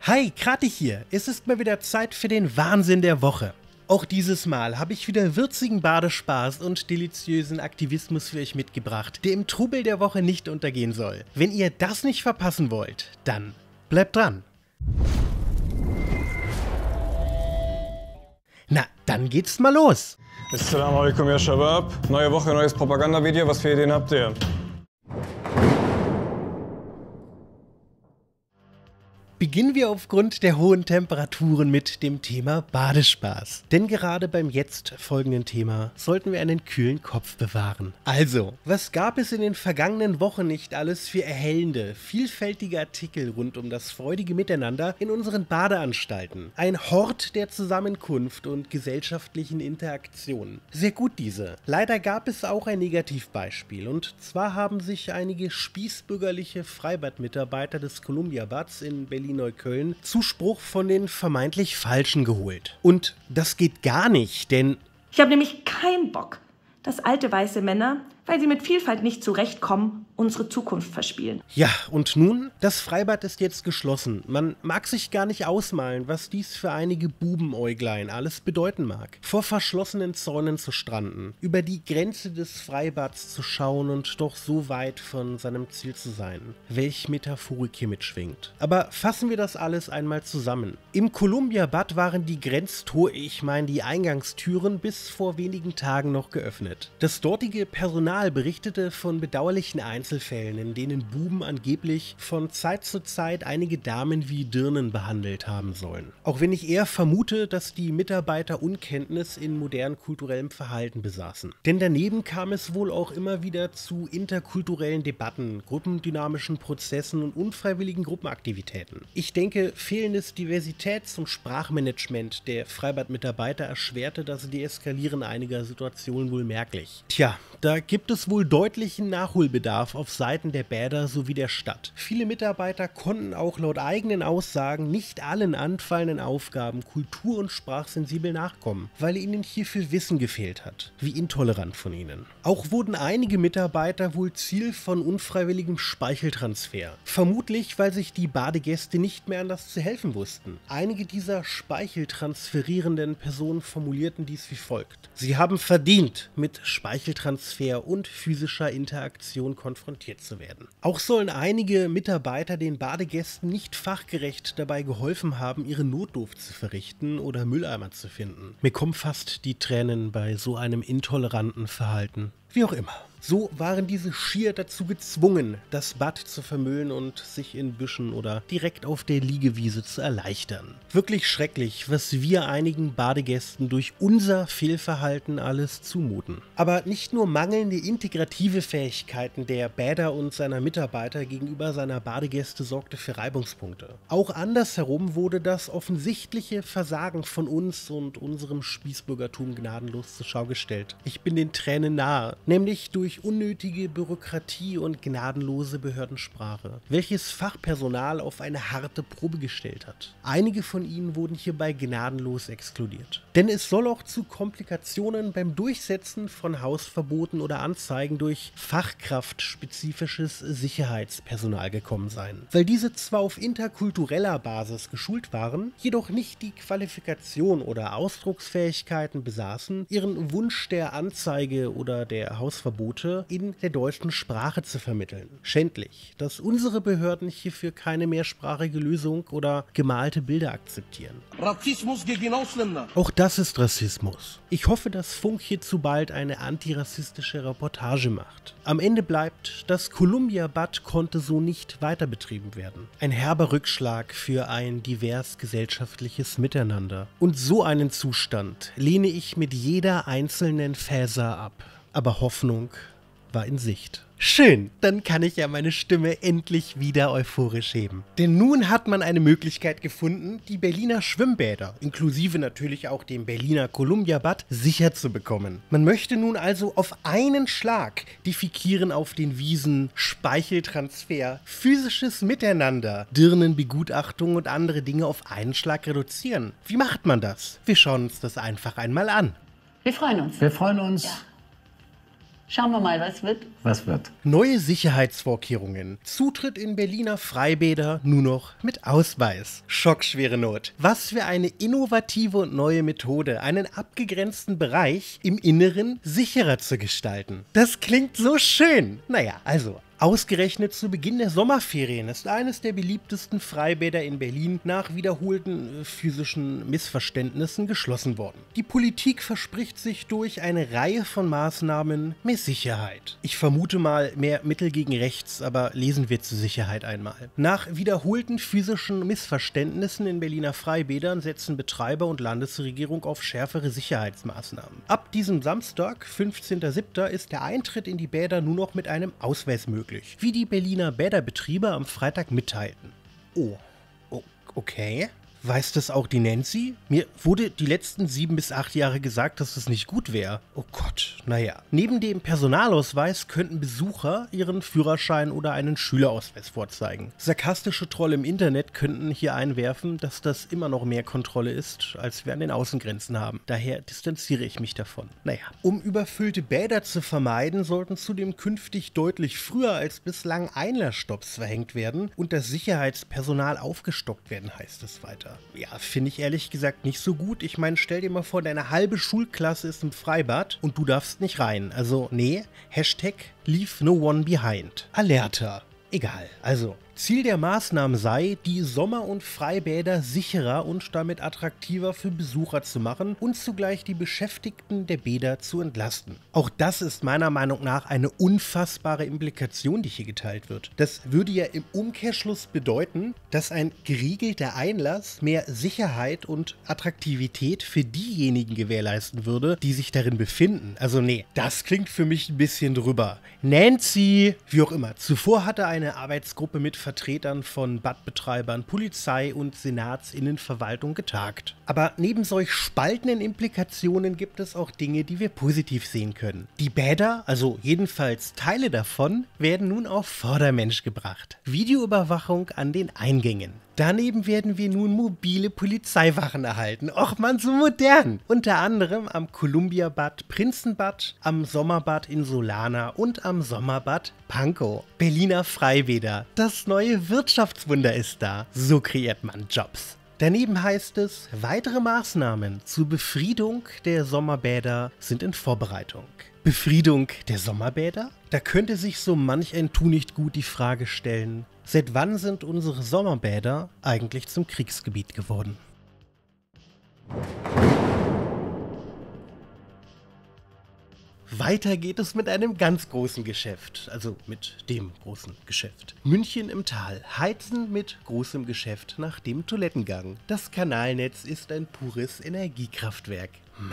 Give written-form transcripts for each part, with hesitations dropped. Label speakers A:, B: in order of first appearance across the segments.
A: Hi, Kratig hier. Es ist mal wieder Zeit für den Wahnsinn der Woche. Auch dieses Mal habe ich wieder würzigen Badespaß und deliziösen Aktivismus für euch mitgebracht, der im Trubel der Woche nicht untergehen soll. Wenn ihr das nicht verpassen wollt, dann bleibt dran. Na, dann geht's mal los.
B: Assalamu alaikum, ya Shabab. Neue Woche, neues Propagandavideo. Was für Ideen habt ihr?
A: Beginnen wir aufgrund der hohen Temperaturen mit dem Thema Badespaß. Denn gerade beim jetzt folgenden Thema sollten wir einen kühlen Kopf bewahren. Also, was gab es in den vergangenen Wochen nicht alles für erhellende, vielfältige Artikel rund um das freudige Miteinander in unseren Badeanstalten? Ein Hort der Zusammenkunft und gesellschaftlichen Interaktion. Sehr gut diese. Leider gab es auch ein Negativbeispiel, und zwar haben sich einige spießbürgerliche Freibadmitarbeiter des Columbia-Bads in Berlin-Neukölln Zuspruch von den vermeintlich Falschen geholt. Und das geht gar nicht, denn
C: ich habe nämlich keinen Bock, dass alte weiße Männer, weil sie mit Vielfalt nicht zurechtkommen, unsere Zukunft verspielen.
A: Ja, und nun? Das Freibad ist jetzt geschlossen. Man mag sich gar nicht ausmalen, was dies für einige Bubenäuglein alles bedeuten mag. Vor verschlossenen Zäunen zu stranden, über die Grenze des Freibads zu schauen und doch so weit von seinem Ziel zu sein. Welch Metaphorik hier mitschwingt. Aber fassen wir das alles einmal zusammen. Im Columbia-Bad waren die die Eingangstüren bis vor wenigen Tagen noch geöffnet. Das dortige Personal berichtete von bedauerlichen Einzelfällen, in denen Buben angeblich von Zeit zu Zeit einige Damen wie Dirnen behandelt haben sollen. Auch wenn ich eher vermute, dass die Mitarbeiter Unkenntnis in modernen kulturellem Verhalten besaßen. Denn daneben kam es wohl auch immer wieder zu interkulturellen Debatten, gruppendynamischen Prozessen und unfreiwilligen Gruppenaktivitäten. Ich denke, fehlendes Diversitäts- und Sprachmanagement der Freibadmitarbeiter erschwerte das Deeskalieren einiger Situationen wohl merklich. Tja, da gibt es wohl deutlichen Nachholbedarf auf Seiten der Bäder sowie der Stadt. Viele Mitarbeiter konnten auch laut eigenen Aussagen nicht allen anfallenden Aufgaben kultur- und sprachsensibel nachkommen, weil ihnen hierfür Wissen gefehlt hat. Wie intolerant von ihnen. Auch wurden einige Mitarbeiter wohl Ziel von unfreiwilligem Speicheltransfer. Vermutlich, weil sich die Badegäste nicht mehr anders zu helfen wussten. Einige dieser speicheltransferierenden Personen formulierten dies wie folgt: Sie haben verdient, mit Speicheltransfer und physischer Interaktion konfrontiert zu werden. Auch sollen einige Mitarbeiter den Badegästen nicht fachgerecht dabei geholfen haben, ihre Notdurft zu verrichten oder Mülleimer zu finden. Mir kommen fast die Tränen bei so einem intoleranten Verhalten. Wie auch immer. So waren diese schier dazu gezwungen, das Bad zu vermüllen und sich in Büschen oder direkt auf der Liegewiese zu erleichtern. Wirklich schrecklich, was wir einigen Badegästen durch unser Fehlverhalten alles zumuten. Aber nicht nur mangelnde integrative Fähigkeiten der Bäder und seiner Mitarbeiter gegenüber seiner Badegäste sorgte für Reibungspunkte. Auch andersherum wurde das offensichtliche Versagen von uns und unserem Spießbürgertum gnadenlos zur Schau gestellt. Ich bin den Tränen nahe, nämlich durch unnötige Bürokratie und gnadenlose Behördensprache, welches Fachpersonal auf eine harte Probe gestellt hat. Einige von ihnen wurden hierbei gnadenlos exkludiert. Denn es soll auch zu Komplikationen beim Durchsetzen von Hausverboten oder Anzeigen durch fachkraftspezifisches Sicherheitspersonal gekommen sein. Weil diese zwar auf interkultureller Basis geschult waren, jedoch nicht die Qualifikation oder Ausdrucksfähigkeiten besaßen, ihren Wunsch der Anzeige oder der Hausverbote in der deutschen Sprache zu vermitteln. Schändlich, dass unsere Behörden hierfür keine mehrsprachige Lösung oder gemalte Bilder akzeptieren.
D: Rassismus gegen Ausländer.
A: Auch das ist Rassismus. Ich hoffe, dass Funk hierzu bald eine antirassistische Reportage macht. Am Ende bleibt, das Columbia-Bad konnte so nicht weiter betrieben werden. Ein herber Rückschlag für ein divers gesellschaftliches Miteinander. Und so einen Zustand lehne ich mit jeder einzelnen Faser ab. Aber Hoffnung war in Sicht. Schön, dann kann ich ja meine Stimme endlich wieder euphorisch heben. Denn nun hat man eine Möglichkeit gefunden, die Berliner Schwimmbäder, inklusive natürlich auch dem Berliner Columbia-Bad, sicher zu bekommen. Man möchte nun also auf einen Schlag Defekieren auf den Wiesen, Speicheltransfer, physisches Miteinander, Dirnenbegutachtung und andere Dinge auf einen Schlag reduzieren. Wie macht man das? Wir schauen uns das einfach einmal an.
E: Wir freuen uns.
F: Wir freuen uns.
E: Ja. Schauen wir mal, was wird. Was wird?
A: Neue Sicherheitsvorkehrungen. Zutritt in Berliner Freibäder nur noch mit Ausweis. Schockschwere Not. Was für eine innovative und neue Methode, einen abgegrenzten Bereich im Inneren sicherer zu gestalten. Das klingt so schön. Naja, also. Ausgerechnet zu Beginn der Sommerferien ist eines der beliebtesten Freibäder in Berlin nach wiederholten physischen Missverständnissen geschlossen worden. Die Politik verspricht sich durch eine Reihe von Maßnahmen mehr Sicherheit. Ich vermute mal mehr Mittel gegen rechts, aber lesen wir zur Sicherheit einmal. Nach wiederholten physischen Missverständnissen in Berliner Freibädern setzen Betreiber und Landesregierung auf schärfere Sicherheitsmaßnahmen. Ab diesem Samstag, 15.07., ist der Eintritt in die Bäder nur noch mit einem Ausweis möglich, wie die Berliner Bäderbetriebe am Freitag mitteilten. Oh, okay. Weiß das auch die Nancy? Mir wurde die letzten 7 bis 8 Jahre gesagt, dass das nicht gut wäre. Oh Gott, naja. Neben dem Personalausweis könnten Besucher ihren Führerschein oder einen Schülerausweis vorzeigen. Sarkastische Trolle im Internet könnten hier einwerfen, dass das immer noch mehr Kontrolle ist, als wir an den Außengrenzen haben. Daher distanziere ich mich davon. Naja. Um überfüllte Bäder zu vermeiden, sollten zudem künftig deutlich früher als bislang Einlassstopps verhängt werden und das Sicherheitspersonal aufgestockt werden, heißt es weiter. Ja, finde ich ehrlich gesagt nicht so gut. Ich meine, stell dir mal vor, deine halbe Schulklasse ist im Freibad und du darfst nicht rein. Also, nee, Hashtag Leave No One Behind. Alerta. Egal, also Ziel der Maßnahmen sei, die Sommer- und Freibäder sicherer und damit attraktiver für Besucher zu machen und zugleich die Beschäftigten der Bäder zu entlasten. Auch das ist meiner Meinung nach eine unfassbare Implikation, die hier geteilt wird. Das würde ja im Umkehrschluss bedeuten, dass ein geriegelter Einlass mehr Sicherheit und Attraktivität für diejenigen gewährleisten würde, die sich darin befinden. Also nee, das klingt für mich ein bisschen drüber. Nancy, wie auch immer. Zuvor hatte eine Arbeitsgruppe mit Vertretern von Badbetreibern, Polizei und Senatsinnenverwaltung getagt. Aber neben solch spaltenden Implikationen gibt es auch Dinge, die wir positiv sehen können. Die Bäder, also jedenfalls Teile davon, werden nun auf Vordermensch gebracht. Videoüberwachung an den Eingängen. Daneben werden wir nun mobile Polizeiwachen erhalten. Och man, so modern! Unter anderem am Columbia-Bad Prinzenbad, am Sommerbad Insulana und am Sommerbad Pankow. Berliner Freibäder. Das neue Wirtschaftswunder ist da. So kreiert man Jobs. Daneben heißt es, weitere Maßnahmen zur Befriedung der Sommerbäder sind in Vorbereitung. Befriedung der Sommerbäder? Da könnte sich so manch ein Tunichtgut die Frage stellen, seit wann sind unsere Sommerbäder eigentlich zum Kriegsgebiet geworden? Weiter geht es mit einem ganz großen Geschäft, also mit dem großen Geschäft. München im Tal, heizen mit großem Geschäft nach dem Toilettengang. Das Kanalnetz ist ein pures Energiekraftwerk.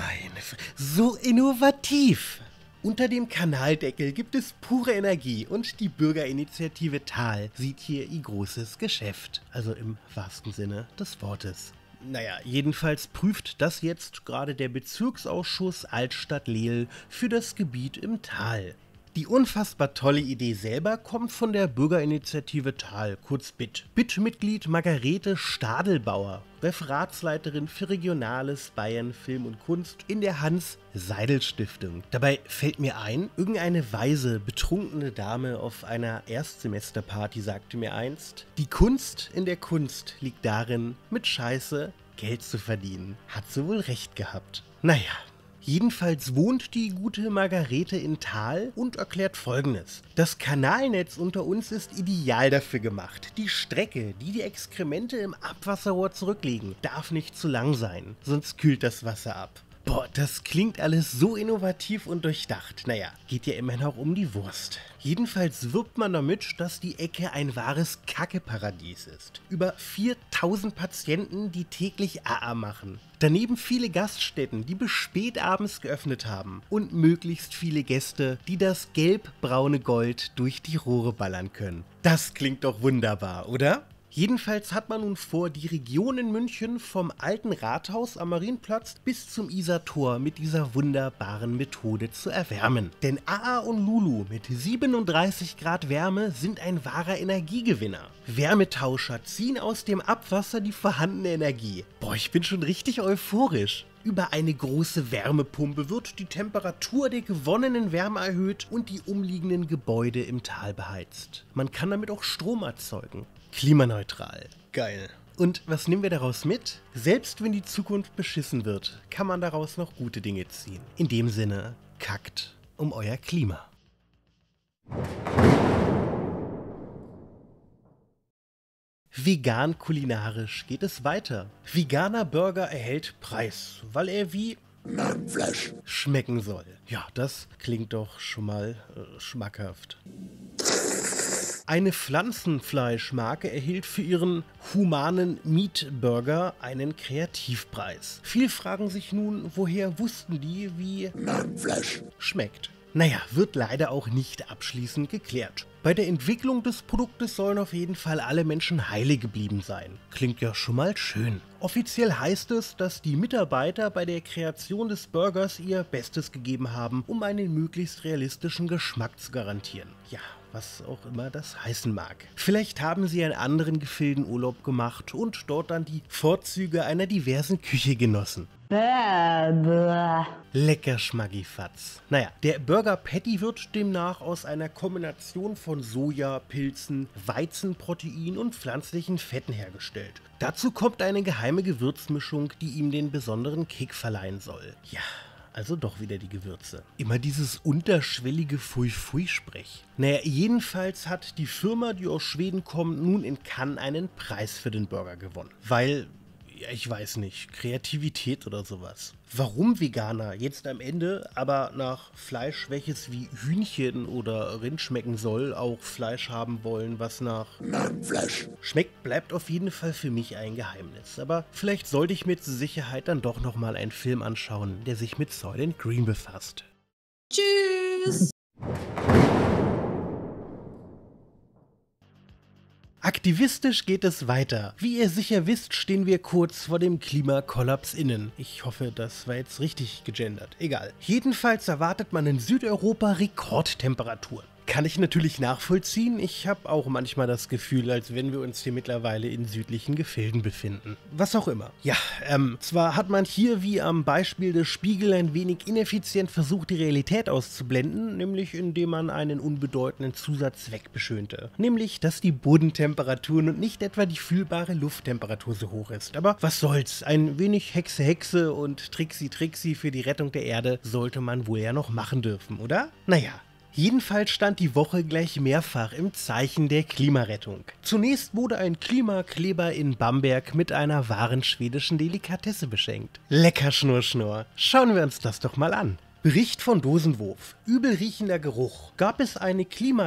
A: So innovativ! Unter dem Kanaldeckel gibt es pure Energie und die Bürgerinitiative Tal sieht hier ihr großes Geschäft, also im wahrsten Sinne des Wortes. Naja, jedenfalls prüft das jetzt gerade der Bezirksausschuss Altstadt-Lehl für das Gebiet im Tal. Die unfassbar tolle Idee selber kommt von der Bürgerinitiative Tal, kurz BIT. BIT-Mitglied Margarete Stadelbauer, Referatsleiterin für Regionales, Bayern, Film und Kunst in der Hans-Seidel-Stiftung. Dabei fällt mir ein, irgendeine weise, betrunkene Dame auf einer Erstsemesterparty sagte mir einst, die Kunst in der Kunst liegt darin, mit Scheiße Geld zu verdienen. Hat sie wohl recht gehabt. Naja. Jedenfalls wohnt die gute Margarete in Tal und erklärt Folgendes. Das Kanalnetz unter uns ist ideal dafür gemacht. Die Strecke, die die Exkremente im Abwasserrohr zurücklegen, darf nicht zu lang sein, sonst kühlt das Wasser ab. Boah, das klingt alles so innovativ und durchdacht. Naja, geht ja immerhin auch um die Wurst. Jedenfalls wirbt man damit, dass die Ecke ein wahres Kackeparadies ist. Über 4000 Patienten, die täglich AA machen. Daneben viele Gaststätten, die bis spät abends geöffnet haben. Und möglichst viele Gäste, die das gelb-braune Gold durch die Rohre ballern können. Das klingt doch wunderbar, oder? Jedenfalls hat man nun vor, die Region in München vom alten Rathaus am Marienplatz bis zum Isartor mit dieser wunderbaren Methode zu erwärmen. Denn AA und Lulu mit 37 Grad Wärme sind ein wahrer Energiegewinner. Wärmetauscher ziehen aus dem Abwasser die vorhandene Energie. Boah, ich bin schon richtig euphorisch. Über eine große Wärmepumpe wird die Temperatur der gewonnenen Wärme erhöht und die umliegenden Gebäude im Tal beheizt. Man kann damit auch Strom erzeugen. Klimaneutral. Geil. Und was nehmen wir daraus mit? Selbst wenn die Zukunft beschissen wird, kann man daraus noch gute Dinge ziehen. In dem Sinne, kackt um euer Klima. Vegan kulinarisch geht es weiter. Veganer Burger erhält Preis, weil er wie
F: Fleisch
A: schmecken soll. Ja, das klingt doch schon mal schmackhaft. Eine Pflanzenfleischmarke erhielt für ihren humanen Meat Burger einen Kreativpreis. Viele fragen sich nun, woher wussten die, wie
F: Fleisch
A: schmeckt. Naja, wird leider auch nicht abschließend geklärt. Bei der Entwicklung des Produktes sollen auf jeden Fall alle Menschen heile geblieben sein. Klingt ja schon mal schön. Offiziell heißt es, dass die Mitarbeiter bei der Kreation des Burgers ihr Bestes gegeben haben, um einen möglichst realistischen Geschmack zu garantieren. Ja, was auch immer das heißen mag. Vielleicht haben sie in anderen Gefilden Urlaub gemacht und dort dann die Vorzüge einer diversen Küche genossen. Lecker Schmaggifatz. Naja, der Burger Patty wird demnach aus einer Kombination von Soja, Pilzen, Weizenprotein und pflanzlichen Fetten hergestellt. Dazu kommt eine geheime Gewürzmischung, die ihm den besonderen Kick verleihen soll. Ja, also doch wieder die Gewürze. Immer dieses unterschwellige Fui-Fui-Sprech. Naja, jedenfalls hat die Firma, die aus Schweden kommt, nun in Cannes einen Preis für den Burger gewonnen. Weil, ja, ich weiß nicht, Kreativität oder sowas. Warum Veganer jetzt am Ende aber nach Fleisch, welches wie Hühnchen oder Rind schmecken soll, auch Fleisch haben wollen, was nach
F: Fleisch
A: schmeckt, bleibt auf jeden Fall für mich ein Geheimnis. Aber vielleicht sollte ich mir zur Sicherheit dann doch nochmal einen Film anschauen, der sich mit Soylent Green befasst.
G: Tschüss!
A: Aktivistisch geht es weiter. Wie ihr sicher wisst, stehen wir kurz vor dem Klimakollaps innen. Ich hoffe, das war jetzt richtig gegendert. Egal. Jedenfalls erwartet man in Südeuropa Rekordtemperaturen. Kann ich natürlich nachvollziehen. Ich habe auch manchmal das Gefühl, als wenn wir uns hier mittlerweile in südlichen Gefilden befinden. Was auch immer. Ja, zwar hat man hier wie am Beispiel des Spiegel ein wenig ineffizient versucht, die Realität auszublenden, nämlich indem man einen unbedeutenden Zusatz wegbeschönte. Nämlich, dass die Bodentemperaturen und nicht etwa die fühlbare Lufttemperatur so hoch ist. Aber was soll's, ein wenig Hexe und Trixi für die Rettung der Erde sollte man wohl ja noch machen dürfen, oder? Naja. Jedenfalls stand die Woche gleich mehrfach im Zeichen der Klimarettung. Zunächst wurde ein Klimakleber in Bamberg mit einer wahren schwedischen Delikatesse beschenkt. Lecker Schnurr. Schauen wir uns das doch mal an. Bericht von Dosenwurf. Übel riechender Geruch. Gab es eine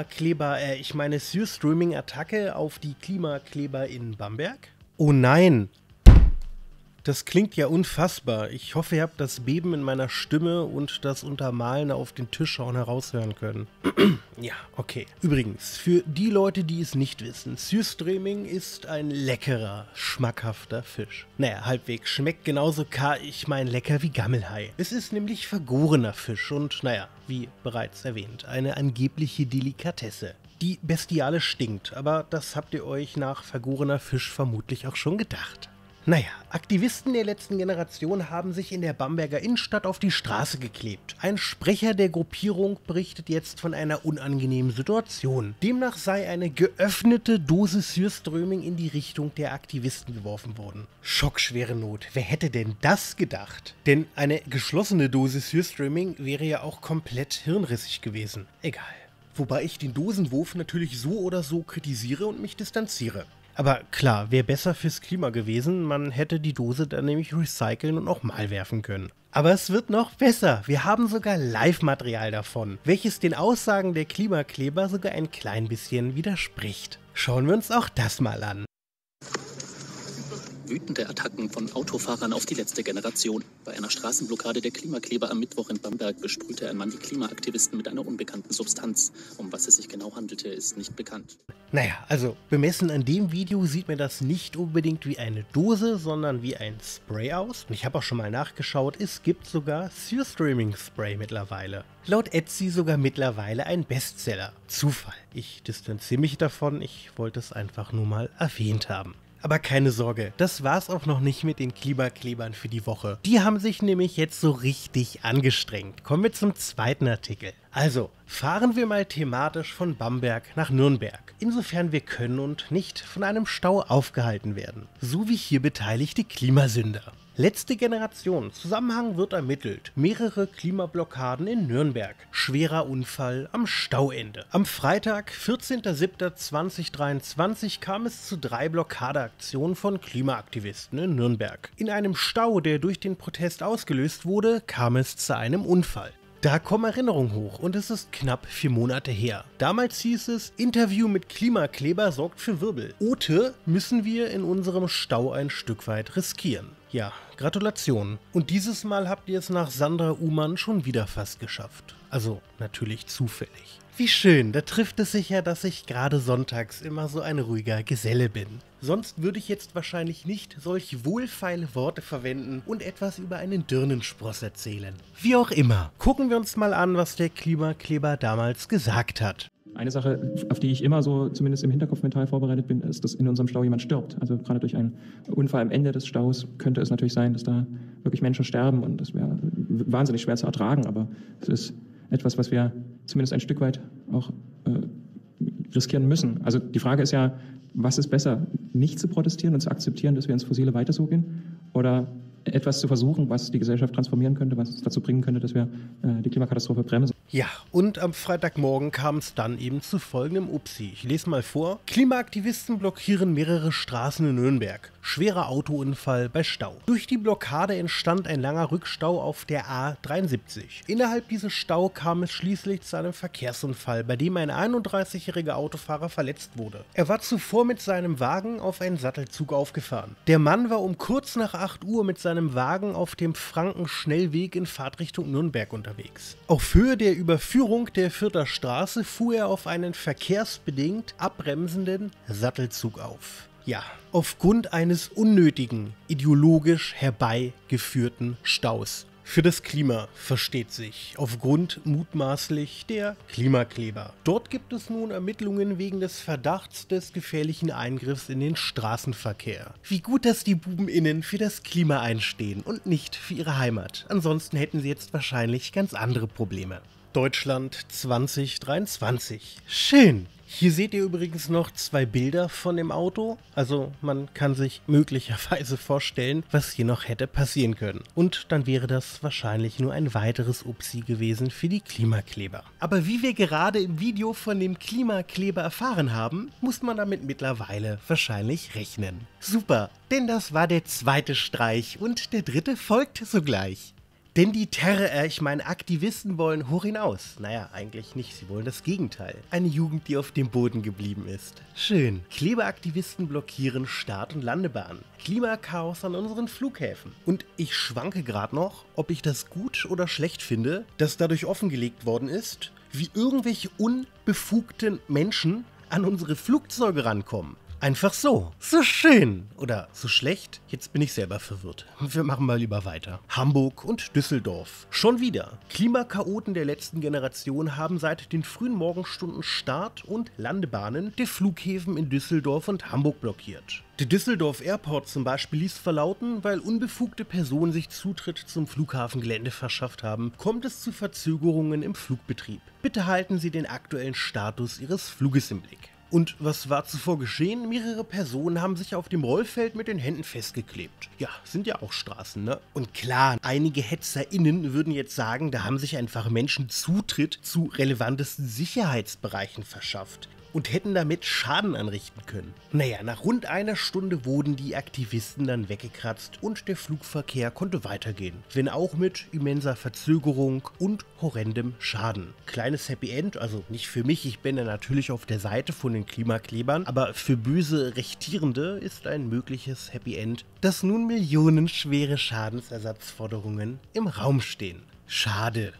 A: Surströmming-Attacke auf die Klimakleber in Bamberg? Oh nein! Das klingt ja unfassbar. Ich hoffe, ihr habt das Beben in meiner Stimme und das Untermalen auf den Tischschauen heraushören können. Ja, okay. Übrigens, für die Leute, die es nicht wissen, Surströmming ist ein leckerer, schmackhafter Fisch. Naja, halbwegs. Schmeckt genauso lecker wie Gammelhai. Es ist nämlich vergorener Fisch und, naja, wie bereits erwähnt, eine angebliche Delikatesse. Die Bestiale stinkt, aber das habt ihr euch nach vergorener Fisch vermutlich auch schon gedacht. Naja, Aktivisten der letzten Generation haben sich in der Bamberger Innenstadt auf die Straße geklebt. Ein Sprecher der Gruppierung berichtet jetzt von einer unangenehmen Situation. Demnach sei eine geöffnete Dose Surströmming in die Richtung der Aktivisten geworfen worden. Schockschwere Not, wer hätte denn das gedacht? Denn eine geschlossene Dose Surströmming wäre ja auch komplett hirnrissig gewesen. Egal. Wobei ich den Dosenwurf natürlich so oder so kritisiere und mich distanziere. Aber klar, wäre besser fürs Klima gewesen, man hätte die Dose dann nämlich recyceln und auch mal werfen können. Aber es wird noch besser, wir haben sogar Live-Material davon, welches den Aussagen der Klimakleber sogar ein klein bisschen widerspricht. Schauen wir uns auch das mal an.
H: Wütende Attacken von Autofahrern auf die letzte Generation. Bei einer Straßenblockade der Klimakleber am Mittwoch in Bamberg besprühte ein Mann die Klimaaktivisten mit einer unbekannten Substanz. Um was es sich genau handelte, ist nicht bekannt.
A: Naja, also bemessen an dem Video sieht mir das nicht unbedingt wie eine Dose, sondern wie ein Spray aus. Und ich habe auch schon mal nachgeschaut, es gibt sogar Surströmming Spray mittlerweile. Laut Etsy sogar mittlerweile ein Bestseller. Zufall. Ich distanziere mich davon, ich wollte es einfach nur mal erwähnt haben. Aber keine Sorge, das war's auch noch nicht mit den Klimaklebern für die Woche. Die haben sich nämlich jetzt so richtig angestrengt. Kommen wir zum zweiten Artikel. Also, fahren wir mal thematisch von Bamberg nach Nürnberg, insofern wir können und nicht von einem Stau aufgehalten werden. So wie hier beteiligte Klimasünder. Letzte Generation. Zusammenhang wird ermittelt. Mehrere Klimablockaden in Nürnberg. Schwerer Unfall am Stauende. Am Freitag, 14.07.2023, kam es zu 3 Blockadeaktionen von Klimaaktivisten in Nürnberg. In einem Stau, der durch den Protest ausgelöst wurde, kam es zu einem Unfall. Da kommen Erinnerungen hoch und es ist knapp 4 Monate her. Damals hieß es, Interview mit Klimakleber sorgt für Wirbel. Ote müssen wir in unserem Stau ein Stück weit riskieren. Ja, Gratulation. Und dieses Mal habt ihr es nach Sandra Uhmann schon wieder fast geschafft. Also natürlich zufällig. Wie schön, da trifft es sich ja, dass ich gerade sonntags immer so ein ruhiger Geselle bin. Sonst würde ich jetzt wahrscheinlich nicht solch wohlfeile Worte verwenden und etwas über einen Dirnenspross erzählen. Wie auch immer, gucken wir uns mal an, was der Klimakleber damals gesagt hat.
I: Eine Sache, auf die ich immer so zumindest im Hinterkopf mental vorbereitet bin, ist, dass in unserem Stau jemand stirbt. Also gerade durch einen Unfall am Ende des Staus könnte es natürlich sein, dass da wirklich Menschen sterben und das wäre wahnsinnig schwer zu ertragen, aber es ist etwas, was wir zumindest ein Stück weit auch riskieren müssen. Also die Frage ist ja, was ist besser, nicht zu protestieren und zu akzeptieren, dass wir ins Fossile weiter so gehen, oder etwas zu versuchen, was die Gesellschaft transformieren könnte, was es dazu bringen könnte, dass wir die Klimakatastrophe bremsen.
A: Ja, und am Freitagmorgen kam es dann eben zu folgendem Upsi. Ich lese mal vor. Klimaaktivisten blockieren mehrere Straßen in Nürnberg. Schwerer Autounfall bei Stau. Durch die Blockade entstand ein langer Rückstau auf der A73. Innerhalb dieses Stau kam es schließlich zu einem Verkehrsunfall, bei dem ein 31-jähriger Autofahrer verletzt wurde. Er war zuvor mit seinem Wagen auf einen Sattelzug aufgefahren. Der Mann war um kurz nach 8 Uhr mit seinem Wagen auf dem Frankenschnellweg in Fahrtrichtung Nürnberg unterwegs. Auf Höhe der Überführung der Fürther Straße fuhr er auf einen verkehrsbedingt abbremsenden Sattelzug auf. Ja, aufgrund eines unnötigen, ideologisch herbeigeführten Staus. Für das Klima, versteht sich, aufgrund mutmaßlich der Klimakleber. Dort gibt es nun Ermittlungen wegen des Verdachts des gefährlichen Eingriffs in den Straßenverkehr. Wie gut, dass die BubenInnen für das Klima einstehen und nicht für ihre Heimat. Ansonsten hätten sie jetzt wahrscheinlich ganz andere Probleme. Deutschland 2023. Schön! Hier seht ihr übrigens noch 2 Bilder von dem Auto, also man kann sich möglicherweise vorstellen, was hier noch hätte passieren können. Und dann wäre das wahrscheinlich nur ein weiteres Upsi gewesen für die Klimakleber. Aber wie wir gerade im Video von dem Klimakleber erfahren haben, muss man damit mittlerweile wahrscheinlich rechnen. Super, denn das war der zweite Streich und der dritte folgt sogleich. Denn die Aktivisten wollen hoch hinaus. Naja, eigentlich nicht, sie wollen das Gegenteil. Eine Jugend, die auf dem Boden geblieben ist. Schön. Kleberaktivisten blockieren Start- und Landebahnen. Klimakaos an unseren Flughäfen. Und ich schwanke gerade noch, ob ich das gut oder schlecht finde, dass dadurch offengelegt worden ist, wie irgendwelche unbefugten Menschen an unsere Flugzeuge rankommen. Einfach so. So schön. Oder so schlecht? Jetzt bin ich selber verwirrt. Wir machen mal lieber weiter. Hamburg und Düsseldorf. Schon wieder. Klimakaoten der letzten Generation haben seit den frühen Morgenstunden Start- und Landebahnen der Flughäfen in Düsseldorf und Hamburg blockiert. Der Düsseldorf Airport zum Beispiel ließ verlauten, weil unbefugte Personen sich Zutritt zum Flughafengelände verschafft haben, kommt es zu Verzögerungen im Flugbetrieb. Bitte halten Sie den aktuellen Status Ihres Fluges im Blick. Und was war zuvor geschehen? Mehrere Personen haben sich auf dem Rollfeld mit den Händen festgeklebt. Ja, sind ja auch Straßen, ne? Und klar, einige HetzerInnen würden jetzt sagen, da haben sich einfach Menschen Zutritt zu relevantesten Sicherheitsbereichen verschafft und hätten damit Schaden anrichten können. Naja, nach rund einer Stunde wurden die Aktivisten dann weggekratzt und der Flugverkehr konnte weitergehen. Wenn auch mit immenser Verzögerung und horrendem Schaden. Kleines Happy End, also nicht für mich, ich bin ja natürlich auf der Seite von den Klimaklebern, aber für böse Rechtierende ist ein mögliches Happy End, dass nun millionenschwere Schadensersatzforderungen im Raum stehen. Schade.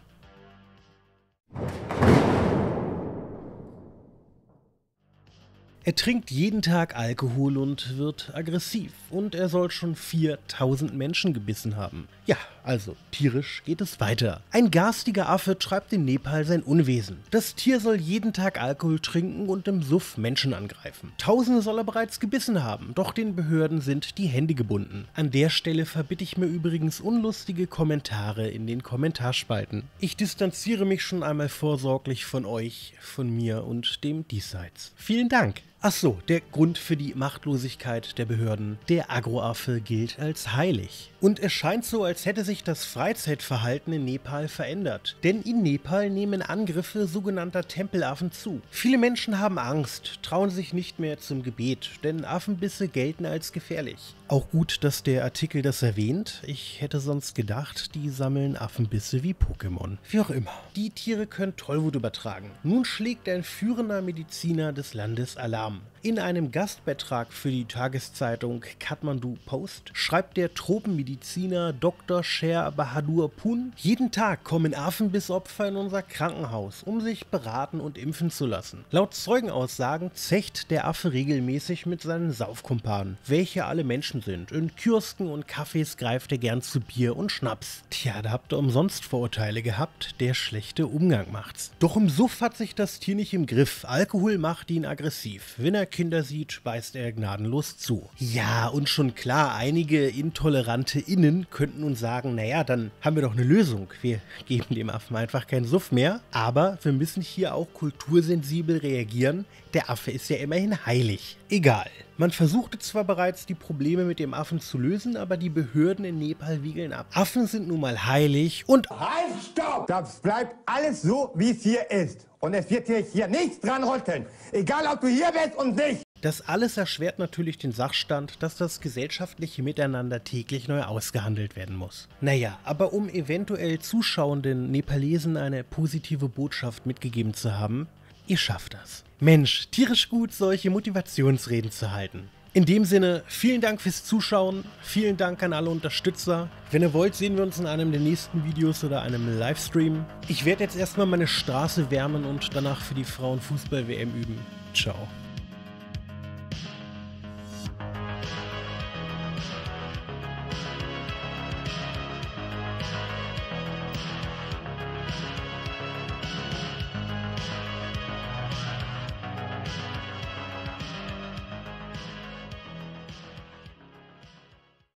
A: Er trinkt jeden Tag Alkohol und wird aggressiv. Und er soll schon 4000 Menschen gebissen haben. Ja, also tierisch geht es weiter. Ein garstiger Affe treibt in Nepal sein Unwesen. Das Tier soll jeden Tag Alkohol trinken und im Suff Menschen angreifen. Tausende soll er bereits gebissen haben, doch den Behörden sind die Hände gebunden. An der Stelle verbitte ich mir übrigens unlustige Kommentare in den Kommentarspalten. Ich distanziere mich schon einmal vorsorglich von euch, von mir und dem Diesseits. Vielen Dank! Ach so, der Grund für die Machtlosigkeit der Behörden. Der Agroaffe gilt als heilig. Und es scheint so, als hätte sich das Freizeitverhalten in Nepal verändert. Denn in Nepal nehmen Angriffe sogenannter Tempelaffen zu. Viele Menschen haben Angst, trauen sich nicht mehr zum Gebet, denn Affenbisse gelten als gefährlich. Auch gut, dass der Artikel das erwähnt. Ich hätte sonst gedacht, die sammeln Affenbisse wie Pokémon. Wie auch immer. Die Tiere können Tollwut übertragen. Nun schlägt ein führender Mediziner des Landes Alarm. In einem Gastbeitrag für die Tageszeitung Kathmandu Post schreibt der Tropenmediziner Dr. Sher Bahadur Pun: Jeden Tag kommen Affenbissopfer in unser Krankenhaus, um sich beraten und impfen zu lassen. Laut Zeugenaussagen zecht der Affe regelmäßig mit seinen Saufkumpanen, welche alle Menschen sind. In Kiosken und Cafés greift er gern zu Bier und Schnaps. Tja, da habt ihr umsonst Vorurteile gehabt, der schlechte Umgang macht's. Doch im Suff hat sich das Tier nicht im Griff. Alkohol macht ihn aggressiv. Wenn er Kinder sieht, beißt er gnadenlos zu. Ja, und schon klar, einige intolerante Innen könnten nun sagen, naja, dann haben wir doch eine Lösung. Wir geben dem Affen einfach keinen Suff mehr. Aber wir müssen hier auch kultursensibel reagieren. Der Affe ist ja immerhin heilig. Egal. Man versuchte zwar bereits, die Probleme mit dem Affen zu lösen, aber die Behörden in Nepal wiegeln ab. Affen sind nun mal heilig und...
J: Halt, stopp! Das bleibt alles so, wie es hier ist. Und es wird hier nichts dran rütteln. Egal, ob du hier bist und nicht.
A: Das alles erschwert natürlich den Sachstand, dass das gesellschaftliche Miteinander täglich neu ausgehandelt werden muss. Naja, aber um eventuell zuschauenden Nepalesen eine positive Botschaft mitgegeben zu haben, ihr schafft das. Mensch, tierisch gut, solche Motivationsreden zu halten. In dem Sinne, vielen Dank fürs Zuschauen, vielen Dank an alle Unterstützer. Wenn ihr wollt, sehen wir uns in einem der nächsten Videos oder einem Livestream. Ich werde jetzt erstmal meine Straße wärmen und danach für die Frauenfußball-WM üben. Ciao.